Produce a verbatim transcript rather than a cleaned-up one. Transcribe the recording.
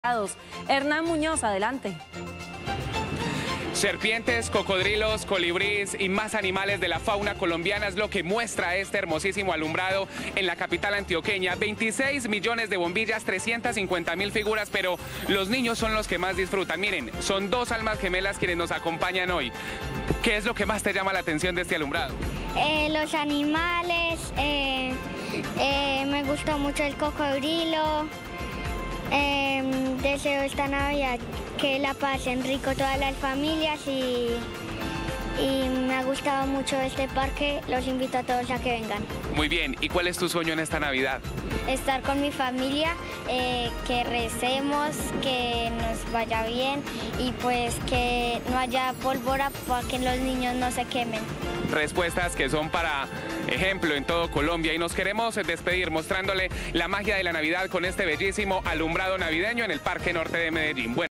Hernán Muñoz, adelante. Serpientes, cocodrilos, colibríes y más animales de la fauna colombiana es lo que muestra este hermosísimo alumbrado en la capital antioqueña. veintiséis millones de bombillas, trescientas cincuenta mil figuras, pero los niños son los que más disfrutan. Miren, son dos almas gemelas quienes nos acompañan hoy. ¿Qué es lo que más te llama la atención de este alumbrado? Eh, los animales, eh, eh, me gustó mucho el cocodrilo. Eh, deseo esta Navidad que la pasen rico todas las familias y, y me ha gustado mucho este parque, los invito a todos a que vengan. Muy bien, ¿y cuál es tu sueño en esta Navidad? Estar con mi familia, eh, que recemos, que nos vaya bien y pues que no haya pólvora para que los niños no se quemen. Respuestas que son para ejemplo en todo Colombia y nos queremos despedir mostrándole la magia de la Navidad con este bellísimo alumbrado navideño en el Parque Norte de Medellín. Bueno,